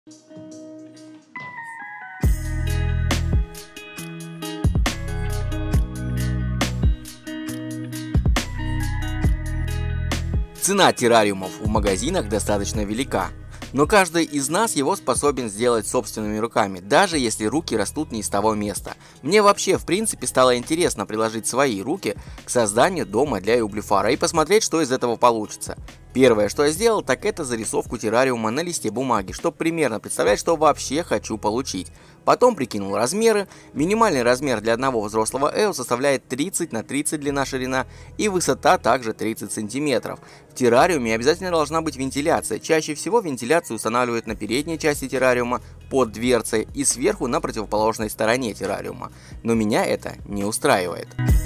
Цена террариумов в магазинах достаточно велика, но каждый из нас его способен сделать собственными руками, даже если руки растут не из того места. Мне вообще в принципе стало интересно приложить свои руки к созданию дома для Эублифара и посмотреть, что из этого получится. Первое, что я сделал, так это зарисовку террариума на листе бумаги, чтобы примерно представлять, что вообще хочу получить. Потом прикинул размеры. Минимальный размер для одного взрослого Эо составляет 30 на 30 длина ширина и высота также 30 сантиметров. В террариуме обязательно должна быть вентиляция. Чаще всего вентиляцию устанавливают на передней части террариума под дверцей и сверху на противоположной стороне террариума. Но меня это не устраивает.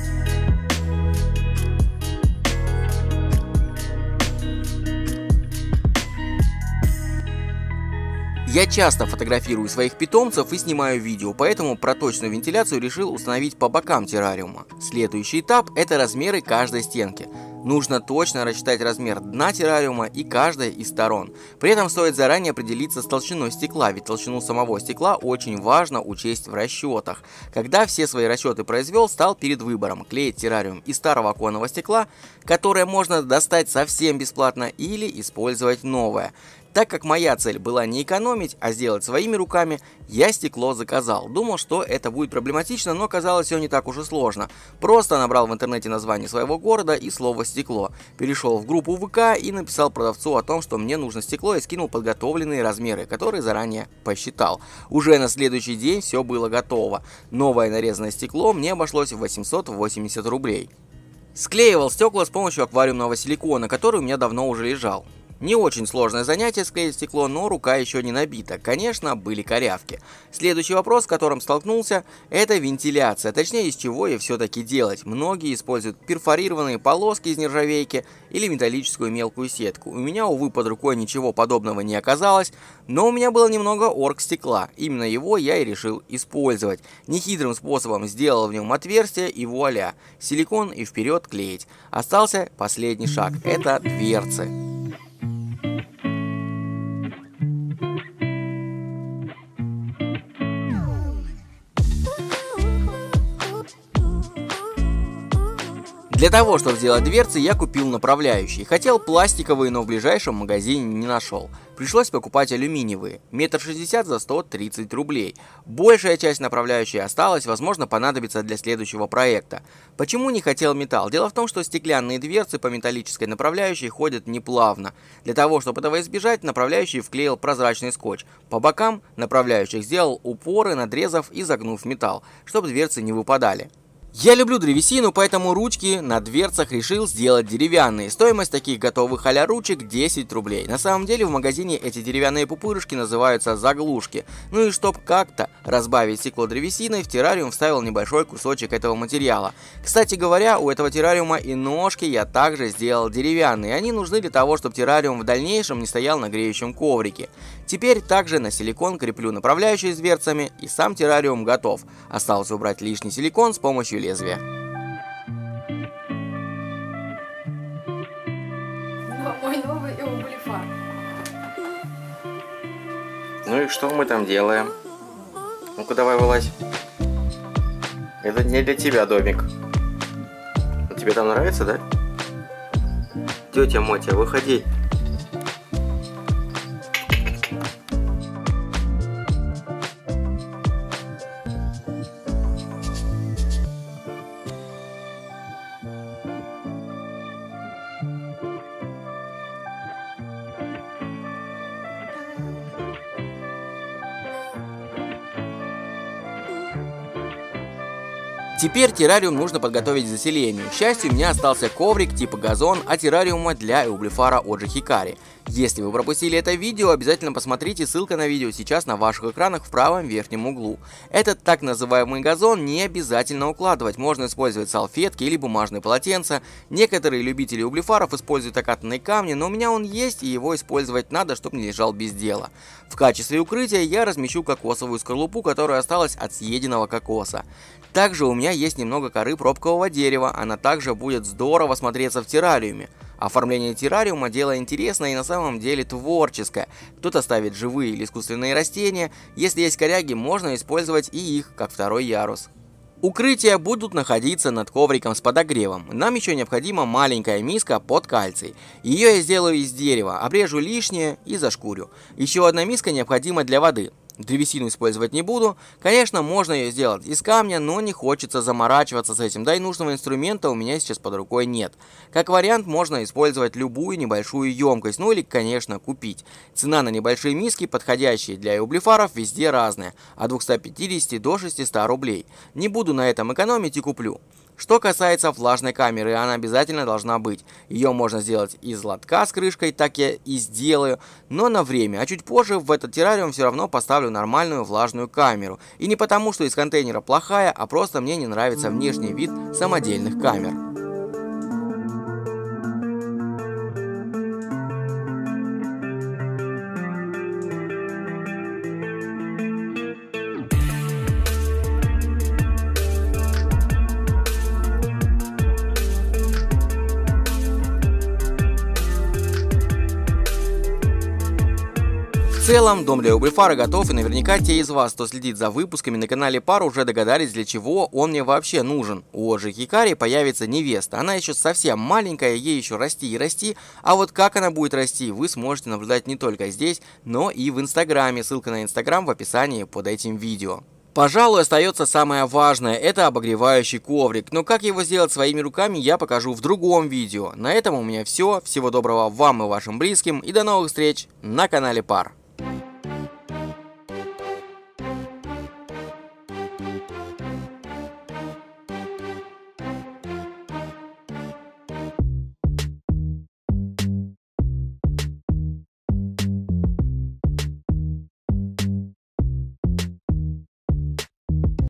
Я часто фотографирую своих питомцев и снимаю видео, поэтому проточную вентиляцию решил установить по бокам террариума. Следующий этап – это размеры каждой стенки. Нужно точно рассчитать размер дна террариума и каждой из сторон. При этом стоит заранее определиться с толщиной стекла, ведь толщину самого стекла очень важно учесть в расчетах. Когда все свои расчеты произвел, стал перед выбором: клеить террариум из старого оконного стекла, которое можно достать совсем бесплатно, или использовать новое. Так как моя цель была не экономить, а сделать своими руками, я стекло заказал. Думал, что это будет проблематично, но оказалось все не так уж и сложно. Просто набрал в интернете название своего города и слово «стекло». Перешел в группу ВК и написал продавцу о том, что мне нужно стекло, и скинул подготовленные размеры, которые заранее посчитал. Уже на следующий день все было готово. Новое нарезанное стекло мне обошлось в 880 рублей. Склеивал стекла с помощью аквариумного силикона, который у меня давно уже лежал. Не очень сложное занятие склеить стекло, но рука еще не набита. Конечно, были корявки. Следующий вопрос, с которым столкнулся, это вентиляция. Точнее, из чего ее все-таки делать. Многие используют перфорированные полоски из нержавейки или металлическую мелкую сетку. У меня, увы, под рукой ничего подобного не оказалось, но у меня было немного оргстекла. Именно его я и решил использовать. Нехитрым способом сделал в нем отверстие и вуаля. Силикон и вперед клеить. Остался последний шаг, это дверцы. Для того, чтобы сделать дверцы, я купил направляющие. Хотел пластиковые, но в ближайшем магазине не нашел. Пришлось покупать алюминиевые. 1,60 м за 130 рублей. Большая часть направляющей осталась, возможно, понадобится для следующего проекта. Почему не хотел металл? Дело в том, что стеклянные дверцы по металлической направляющей ходят неплавно. Для того, чтобы этого избежать, направляющий вклеил прозрачный скотч. По бокам направляющих сделал упоры, надрезав и загнув металл, чтобы дверцы не выпадали. Я люблю древесину, поэтому ручки на дверцах решил сделать деревянные. Стоимость таких готовых а-ля ручек 10 рублей. На самом деле в магазине эти деревянные пупырышки называются заглушки. Ну и чтоб как-то разбавить стекло древесиной, в террариум вставил небольшой кусочек этого материала. Кстати говоря, у этого террариума и ножки я также сделал деревянные. Они нужны для того, чтобы террариум в дальнейшем не стоял на греющем коврике. Теперь также на силикон креплю направляющие с дверцами, и сам террариум готов. Осталось убрать лишний силикон с помощью лезвия. Мой новый Эублифар. Ну и что мы там делаем? Ну-ка давай вылазь. Это не для тебя домик. Тебе там нравится, да? Тетя Мотя, выходи. Теперь террариум нужно подготовить к заселению. К счастью, у меня остался коврик типа газон от террариума для Эублифара Оджи Хикари. Если вы пропустили это видео, обязательно посмотрите, ссылка на видео сейчас на ваших экранах в правом верхнем углу. Этот так называемый газон не обязательно укладывать, можно использовать салфетки или бумажные полотенца. Некоторые любители Эублифаров используют окатанные камни, но у меня он есть, и его использовать надо, чтобы не лежал без дела. В качестве укрытия я размещу кокосовую скорлупу, которая осталась от съеденного кокоса. Также у меня есть немного коры пробкового дерева, она также будет здорово смотреться в террариуме. Оформление террариума – дело интересное и на самом деле творческое. Кто-то ставит живые или искусственные растения, если есть коряги, можно использовать и их, как второй ярус. Укрытия будут находиться над ковриком с подогревом. Нам еще необходима маленькая миска под кальций. Ее я сделаю из дерева, обрежу лишнее и зашкурю. Еще одна миска необходима для воды. Древесину использовать не буду. Конечно, можно ее сделать из камня, но не хочется заморачиваться с этим, да и нужного инструмента у меня сейчас под рукой нет. Как вариант, можно использовать любую небольшую емкость, ну или, конечно, купить. Цена на небольшие миски, подходящие для эублифаров, везде разная, от 250 до 600 рублей. Не буду на этом экономить и куплю. Что касается влажной камеры, она обязательно должна быть. Ее можно сделать из лотка с крышкой, так я и сделаю, но на время, а чуть позже в этот террариум все равно поставлю нормальную влажную камеру. И не потому, что из контейнера плохая, а просто мне не нравится внешний вид самодельных камер. В целом, дом для эублифара готов, и наверняка те из вас, кто следит за выпусками на канале Пар, уже догадались, для чего он мне вообще нужен. У Оджи Хикари появится невеста, она еще совсем маленькая, ей еще расти и расти, а вот как она будет расти, вы сможете наблюдать не только здесь, но и в Инстаграме, ссылка на Инстаграм в описании под этим видео. Пожалуй, остается самое важное, это обогревающий коврик, но как его сделать своими руками, я покажу в другом видео. На этом у меня все, всего доброго вам и вашим близким, и до новых встреч на канале Пар.